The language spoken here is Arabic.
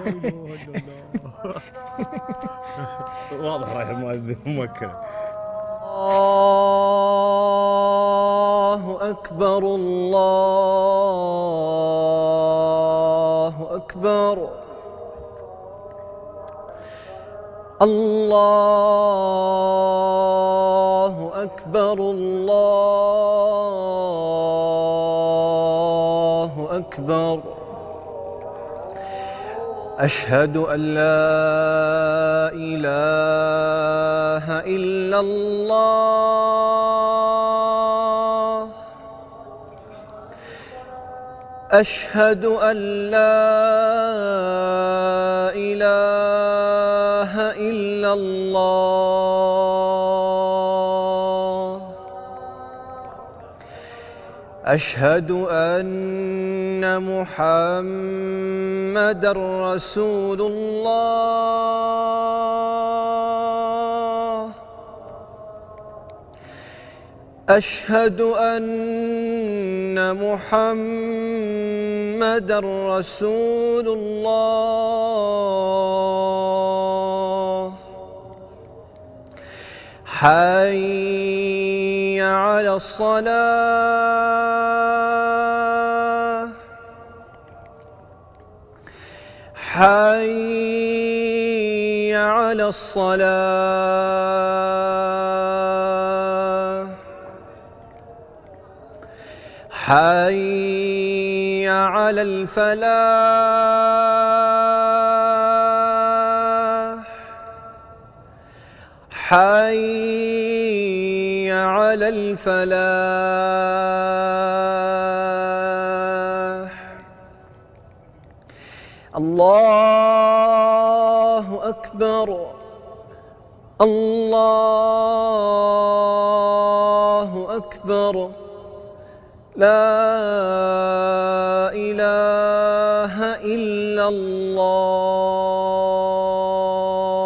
إله إلا الله. واضح رايح المؤذن ممكن. الله أكبر الله أكبر الله أكبر الله أكبر أشهد أن لا إله إلا الله أشهد أن لا إله إلا الله أشهد أن محمدًا رسول الله أشهد أن محمدًا رسول الله حي على الصلاة حي على الصلاة حي على الفلاح حي على الفلاح الله أكبر الله أكبر لا إله إلا الله